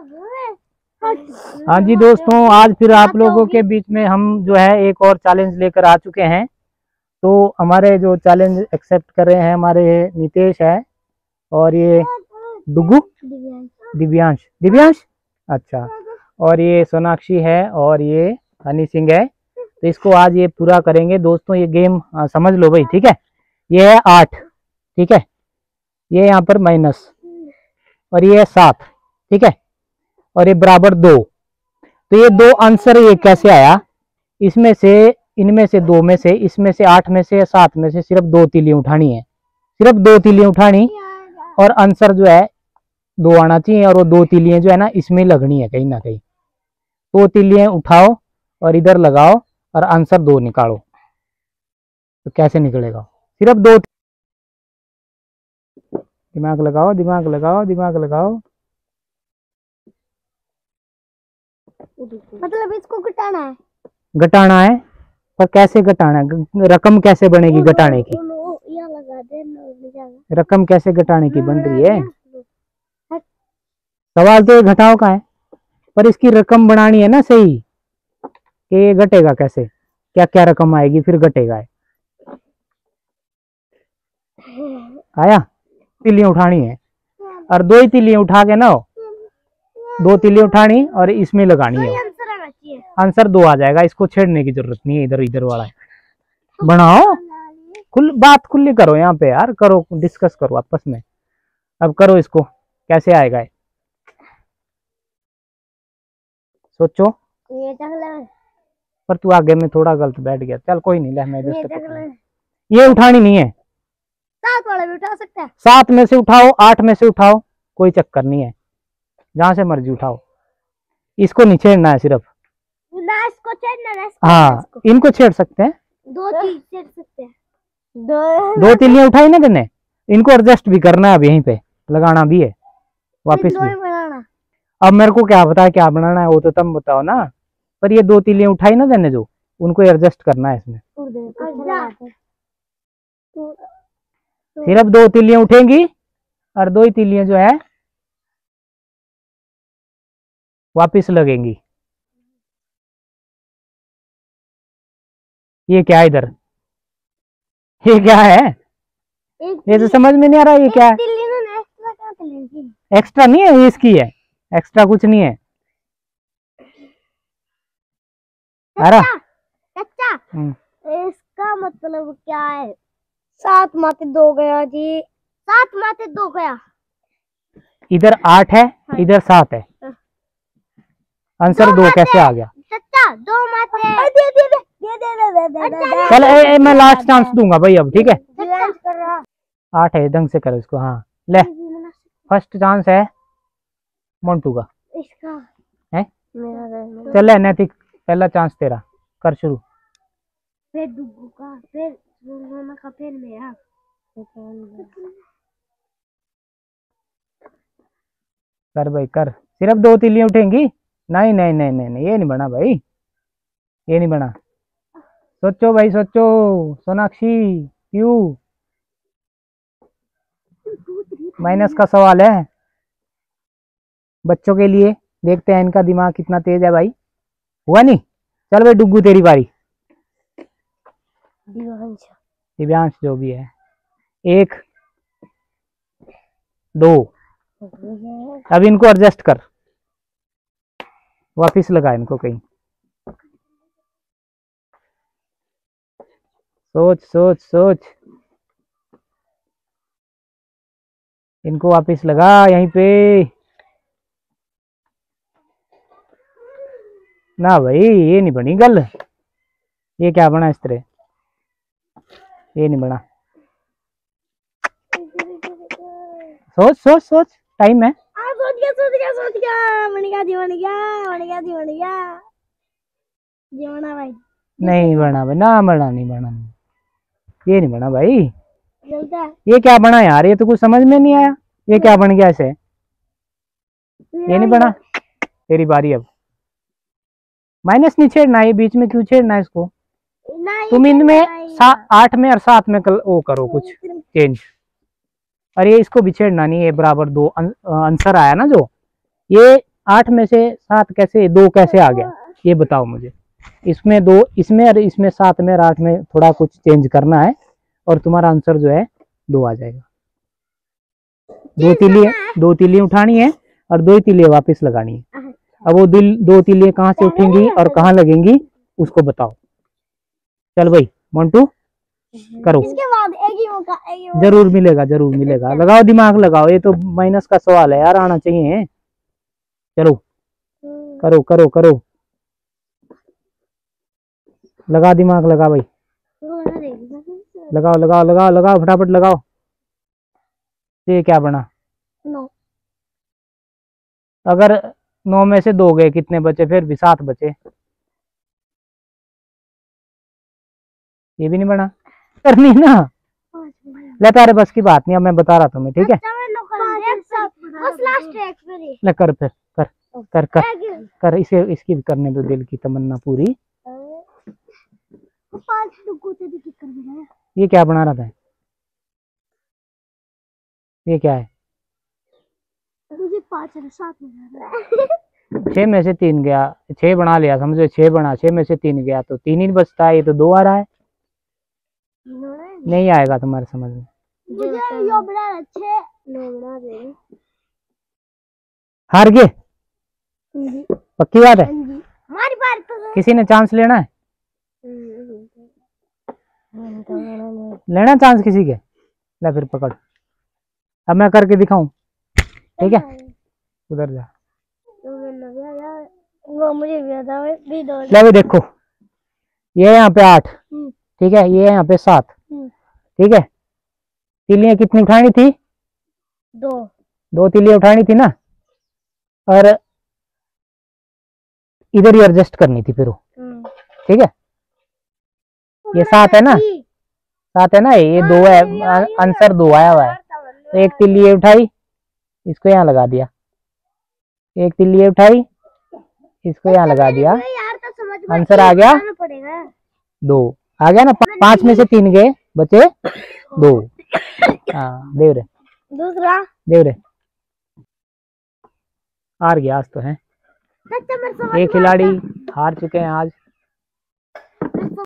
हाँ जी दोस्तों, आज फिर आप लोगों के बीच में हम जो है एक और चैलेंज लेकर आ चुके हैं। तो हमारे जो चैलेंज एक्सेप्ट कर रहे हैं हमारे नितेश है और ये डुगू दिव्यांश दिव्यांश अच्छा, और ये सोनाक्षी है और ये हनी सिंह है। तो इसको आज ये पूरा करेंगे दोस्तों। ये गेम समझ लो भाई, ठीक है। ये है 8, ठीक है। ये यहाँ पर माइनस और ये है 7, ठीक है। और ये बराबर 2। तो ये 2 आंसर ये कैसे आया? इसमें से, इनमें से 2 में से, इसमें से 8 में से, 7 में से सिर्फ 2 तीलियां उठानी है, सिर्फ 2 तीलियां उठानी और आंसर जो है 2 आना चाहिए। और वो 2 तीलियां जो है ना इसमें लगनी है कहीं ना कहीं। 2 तीलियां उठाओ और इधर लगाओ और आंसर 2 निकालो। तो कैसे निकलेगा? सिर्फ 2। दिमाग लगाओ, दिमाग लगाओ, दिमाग लगाओ। मतलब इसको घटाना है? घटाना है, पर कैसे घटाना है? रकम कैसे बनेगी घटाने की? रकम कैसे घटाने की बन रही है? सवाल तो ये घटाओ का है, पर इसकी रकम बनानी है ना सही, कि ये घटेगा कैसे, क्या क्या रकम आएगी फिर घटेगा है। आया? तिलियां उठानी है और 2 ही तिलियां उठा के ना, 2 तिलियां उठानी और इसमें लगानी है। आंसर 2 आ जाएगा। इसको छेड़ने की जरूरत नहीं है, इधर इधर वाला है। बनाओ, बात खुली करो यहाँ पे यार, करो, डिस्कस करो आपस में। अब करो इसको, कैसे आएगा है? सोचो। पर तू आगे में थोड़ा गलत बैठ गया। चल कोई नहीं, ले मैं इधर से। ये उठानी नहीं है। 7 वाला भी उठा सकता है। 7 में से उठाओ, 8 में से उठाओ, कोई चक्कर नहीं है, जहां से मर्जी उठाओ। इसको नहीं छेड़ना है सिर्फ ना, इसको छेड़ना है। हाँ, इनको छेड़ सकते हैं। 2 तीन छेड़ सकते हैं। 2 तीलियां उठाई ना तुमने, इनको एडजस्ट भी करना है। अब यहीं पे लगाना भी है वापस भी। अब मेरे को क्या पता है क्या बनाना है, वो तो तुम बताओ ना। पर ये 2 तीलियां उठाई ना तुमने, जो उनको एडजस्ट करना है इसमें। सिर्फ 2 तीलियां उठेंगी और 2 ही तीलियां जो है वापिस लगेंगी। ये क्या है इधर? ये क्या है? ये तो समझ में नहीं आ रहा। ये क्या है? एक्स्ट्रा नहीं है, ये इसकी है। एक्स्ट्रा कुछ नहीं है। इसका मतलब क्या है? 7 माते 2 गया जी। 7 माते 2 गया। इधर 8 है, इधर 7 है। आंसर 2 कैसे आ गया? चचा 2 माते चल मैं लास्ट चांस दूंगा भाई अब, ठीक है। 8 है, ढंग से करो इसको। हाँ ले, फर्स्ट चांस है मोन्टू का। इसका है? चल ले नैतिक, पहला चांस तेरा, कर शुरू। फिर डुगू का, फिर रोना का, फिर मेरा। कर भाई कर, सिर्फ 2 तीलियां उठेंगी। नहीं नहीं नहीं नहीं नहीं, ये नहीं बना भाई, ये नहीं बना। सोचो भाई सोचो। सोनाक्षी क्यों? माइनस का सवाल है बच्चों के लिए, देखते हैं इनका दिमाग कितना तेज है भाई। हुआ नहीं? चल भाई डुगू तेरी बारी। दिव्यांश जो भी है। 1 2। अब इनको एडजस्ट कर, वापिस लगा इनको कहीं। सोच सोच सोच, इनको वापिस लगा यहीं पे। ना भाई, ये नहीं बनी गल। ये क्या बना इस तरह? ये नहीं बना। सोच सोच सोच, टाइम है। सोच गया सोच गया सोच गया। बन गया जी, बन गया, बन गया जी, बन गया जी, बना भाई। नहीं बना भाई, ना बना, नहीं बना, ये नहीं बना भाई। जलता है। ये क्या बना यार? ये तो कुछ समझ में नहीं आया। ये क्या बन गया ऐसे? ये नहीं बना। तेरी बारी अब। माइनस नहीं छेड़ना, ये बीच में क्यों छेड़ना है इसको? तुम इनमें 8 में और 7 में वो करो कुछ चेंज। और ये इसको भी छेड़ना नहीं, ये बराबर 2 आंसर आया ना जो, ये 8 में से 7 कैसे 2 कैसे आ गया, ये बताओ मुझे। इसमें 2, इसमें और इसमें 7 में और 8 में थोड़ा कुछ चेंज करना है और तुम्हारा आंसर जो है 2 आ जाएगा। 2 तीली उठानी है और 2 तीलियां वापस लगानी है। अब वो 2 तीलियां कहाँ से उठेंगी और कहाँ लगेंगी उसको बताओ। चल भाई मोन्टू करो। इसके बाद एक ही मौका जरूर मिलेगा, जरूर मिलेगा। लगाओ दिमाग लगाओ, ये तो माइनस का सवाल है यार, आना चाहिए। चलो करो करो करो, लगा दिमाग लगा भाई, लगाओ लगाओ लगाओ लगाओ फटाफट लगाओ। ये क्या बना? 9। अगर 9 में से 2 गए कितने बचे? फिर भी 7 बचे। ये भी नहीं बना, करनी ना। ले तारे बस की बात नहीं, अब मैं बता रहा तुम्हें, ठीक है? ले कर फिर, कर कर कर कर, इसे इसकी भी करने दो, दिल की तमन्ना पूरी। ये क्या बना रहा था? ये क्या है? 6 में से 3 गया, 6 बना लिया समझो, 6 बना, 6 में से 3 गया तो 3 ही बचता है। ये तो 2 आ रहा है, नहीं आएगा तुम्हारे समझ में। हार गए, पक्की बात है? हमारी बात तो किसी ने चांस लेना है? लेना चांस किसी के? ले फिर पकड़, अब मैं करके दिखाऊं, ठीक है? उधर जा, वो मुझे भी दो। ले भी देखो, ये यहाँ पे 8, ठीक है, ये यहाँ पे 7, ठीक है। तीलियां कितनी उठानी थी? 2 तीलियां उठानी थी ना, और इधर ही एडजस्ट करनी थी फिर वो, ठीक है। ये 7 है ना, 7 है ना, ये 2 है, आंसर 2 आया हुआ है। तो 1 तीली ये उठाई, इसको यहाँ लगा दिया, 1 तीली ये उठाई, इसको यहाँ लगा दिया, आंसर आ गया 2 आ गया ना। 5 में से 3 गए, बचे 2। हाँ देव रे, दूसरा देव रे हार गया आज तो है। ये खिलाड़ी हार चुके हैं आज।